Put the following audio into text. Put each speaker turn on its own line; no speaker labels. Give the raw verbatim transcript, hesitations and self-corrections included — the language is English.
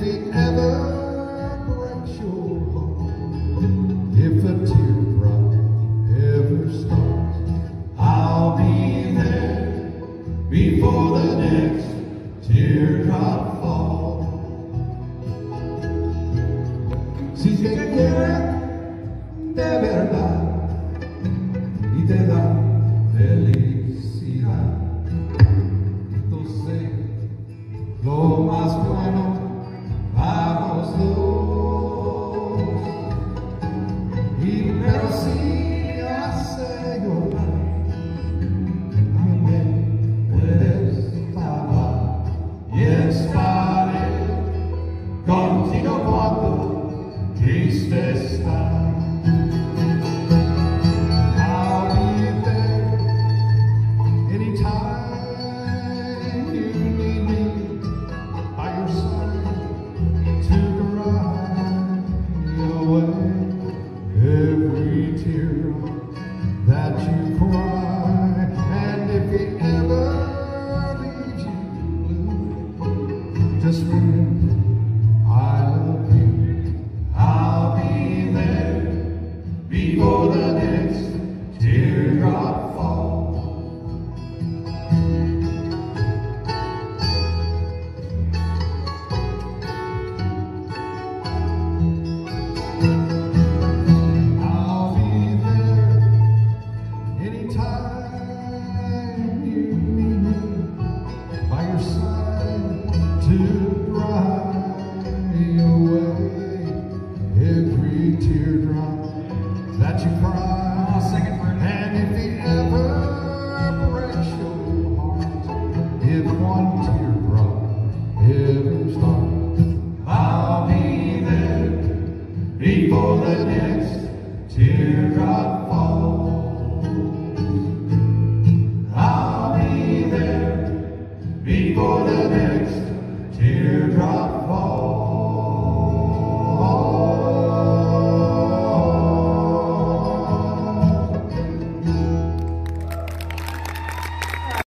he ever breaks your heart, if a teardrop ever starts, I'll be there before the next teardrop falls. Si te quiere de verdad y te da felicidad, entonces lo más bueno vamos dos. Y pero si hace llorar, también puedes pagar y estaré contigo cuando triste estás. Every tear that you cry, and if he ever leaves you blue, just remember I love you. I'll be there before the next teardrop falls. To dry away every teardrop that you cry.
I'll sing it for you.
And if he ever breaks your heart, if one teardrop ever starts, I'll be there before the next teardrop falls. I'll be there before the next teardrop